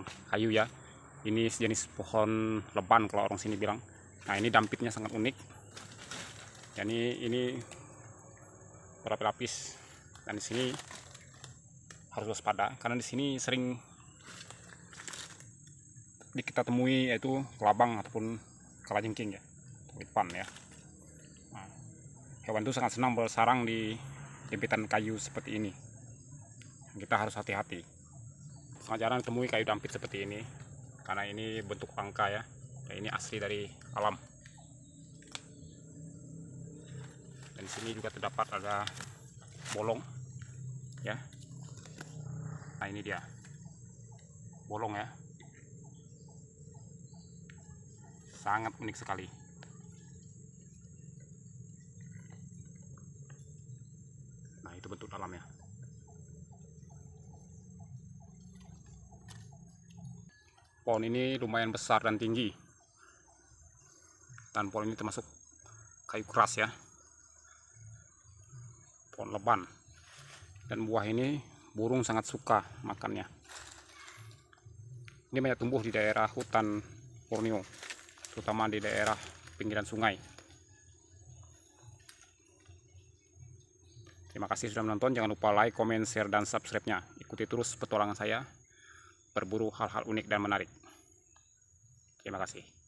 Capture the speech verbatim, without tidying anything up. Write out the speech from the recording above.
batang kayu ya. Ini sejenis pohon leban kalau orang sini bilang. Nah, ini dampitnya sangat unik. Jadi ini berlapis-lapis, dan di sini harus waspada karena di sini sering kita temui yaitu kelabang ataupun kalajengking ya, lipan ya. Nah, hewan itu sangat senang bersarang di jempitan kayu seperti ini. Kita harus hati-hati. Sangat jarang ditemui kayu dampit seperti ini karena ini bentuk langka ya. Ya, ini asli dari alam. Dan di sini juga terdapat ada bolong ya. Nah, ini dia bolong ya, sangat unik sekali. Nah, itu bentuk dalamnya. Pohon ini lumayan besar dan tinggi, dan pohon ini termasuk kayu keras ya, pohon leban. Dan buah ini burung sangat suka makannya. Ini banyak tumbuh di daerah hutan Borneo, terutama di daerah pinggiran sungai. Terima kasih sudah menonton. Jangan lupa like, comment, share, dan subscribe-nya. Ikuti terus petualangan saya berburu hal-hal unik dan menarik. Terima kasih.